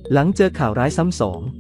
หลังเจอข่าวร้ายซ้ำสอง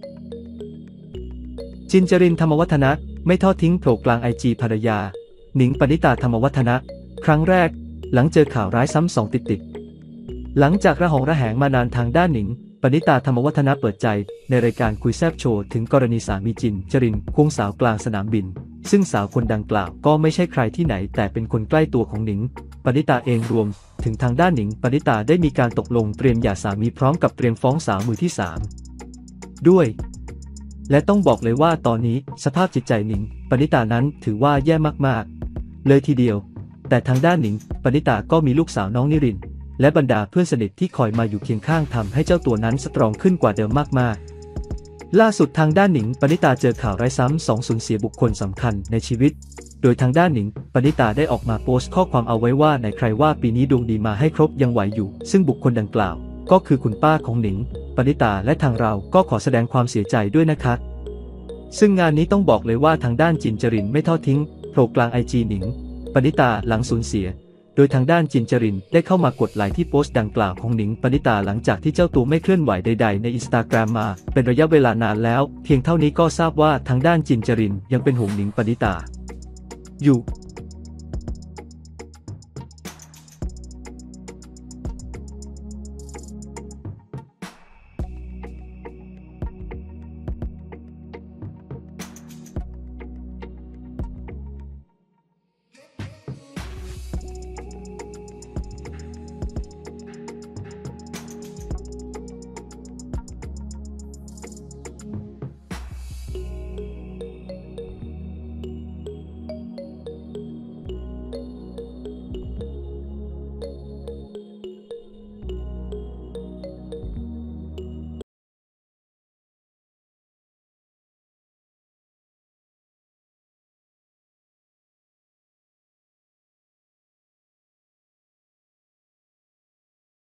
จินจรินธรรมวัฒนะไม่ทอดทิ้งโผล่กลางไอจีภรรยาหนิงปณิตาธรรมวัฒนะครั้งแรกหลังเจอข่าวร้ายซ้ำสองติดหลังจากระหองระแหงมานานทางด้านหนิงปณิตาธรรมวัฒนะเปิดใจในรายการคุยแซบโชว์ถึงกรณีสามีจินจรินควงสาวกลางสนามบินซึ่งสาวคนดังกล่าวก็ไม่ใช่ใครที่ไหนแต่เป็นคนใกล้ตัวของหนิงปณิตาเองรวมถึงทางด้านหนิงปณิตาได้มีการตกลงเตรียมหย่าสามีพร้อมกับเตรียมฟ้องสาวมือที่3ด้วยและต้องบอกเลยว่าตอนนี้สภาพจิตใจหนิงปณิตานั้นถือว่าแย่มากๆเลยทีเดียวแต่ทางด้านหนิงปณิตาก็มีลูกสาวน้องนิรินทร์และบรรดาเพื่อนสนิทที่คอยมาอยู่เคียงข้างทำให้เจ้าตัวนั้นสตรองขึ้นกว่าเดิมมากๆล่าสุดทางด้านหนิงปณิตาเจอข่าวร้ายซ้ำ2สูญเสียบุคคลสำคัญในชีวิตโดยทางด้านหนิงปณิตาได้ออกมาโพสต์ข้อความเอาไว้ว่าไหนใครว่าปีนี้ดวงดีมาให้ครบยังไหวอยู่ซึ่งบุคคลดังกล่าวก็คือคุณป้าของหนิงปณิตาและทางเราก็ขอแสดงความเสียใจด้วยนะคะซึ่งงานนี้ต้องบอกเลยว่าทางด้านจินจรินไม่ทอดทิ้งโผล่กลางไอจีหนิงปณิตาหลังสูญเสียโดยทางด้านจินจรินได้เข้ามากดไลค์ที่โพสต์ดังกล่าวของหนิงปณิตาหลังจากที่เจ้าตัวไม่เคลื่อนไหวใดๆใน Instagram มาเป็นระยะเวลานานแล้วเพียงเท่านี้ก็ทราบว่าทางด้านจินจรินยังเป็นห่วงหนิงปณิตาอยู่